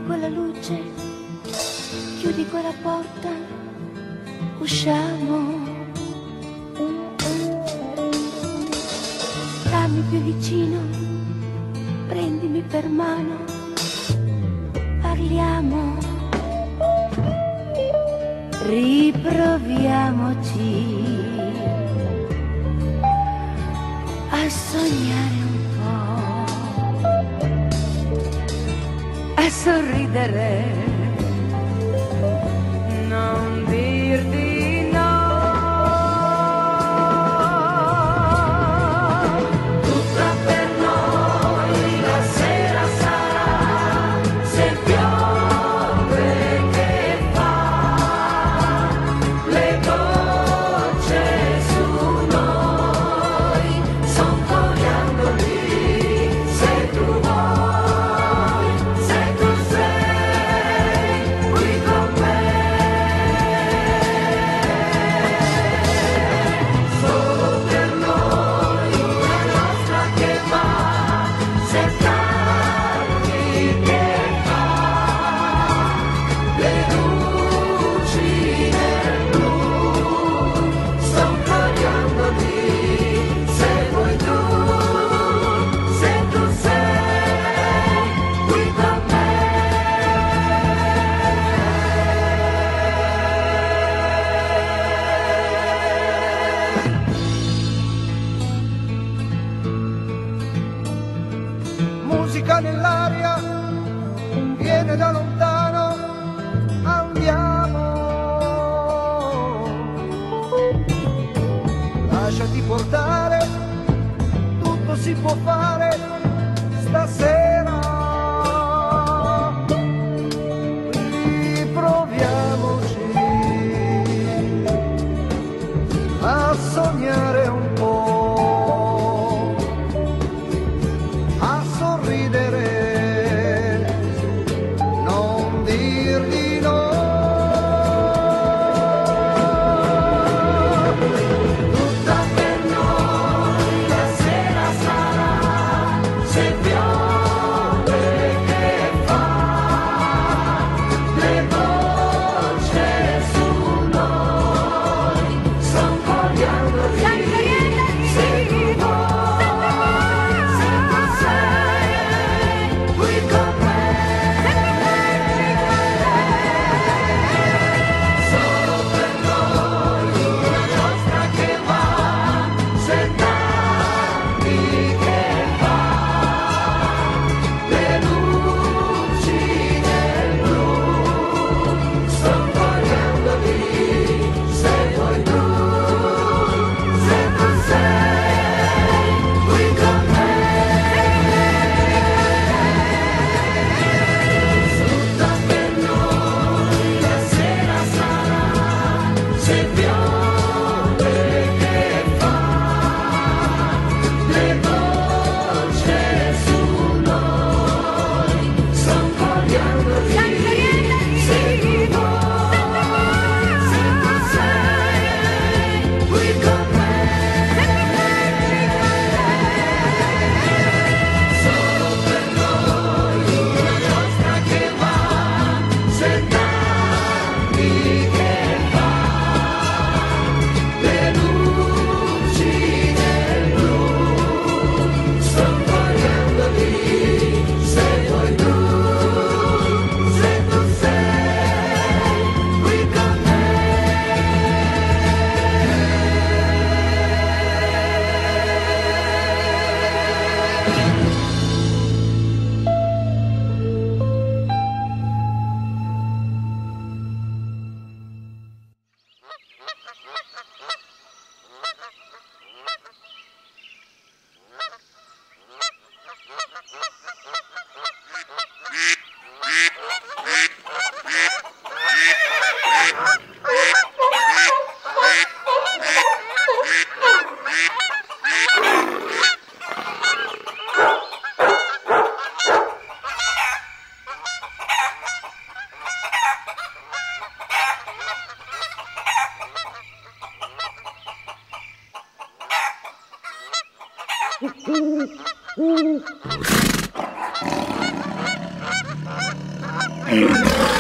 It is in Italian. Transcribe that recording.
quella luce, chiudi quella porta, usciamo. Stammi più vicino, prendimi per mano, parliamo, riproviamoci a sognare un po', a sorridere, non dirti no. Tutta per noi la sera sarà, se piove che fa, le gocce su noi son coriandoli, se tu vuoi, se tu sei qui con me. Solo per noi una nostra che va, se tardi che fa, le luci nel blu son coriandoli, se vuoi tu, se tu sei qui con me. Musica nell'aria, viene da lontano, andiamo. Lasciati portare, tutto si può fare stasera. Riproviamoci a sognare un po', a sorridere, non dir di no. Tutta per noi la sera sarà, se piove che fa, le gocce su noi son coriandoli, se tu vuoi, se tu sei qui con me. Solo per noi una nostra che va, se tardi che fa, le luci nel blu son coriandoli, se vuoi tu, se tu sei qui con me. Tutta per noi la sera sarà, se piove che fa, le gocce su noi son coriandoli, se tu vuoi, se tu sei qui con me. Solo per noi una nostra che va, se tardi che fa, le luci nel blu son coriandoli, se vuoi tu, se tu sei qui con me. no.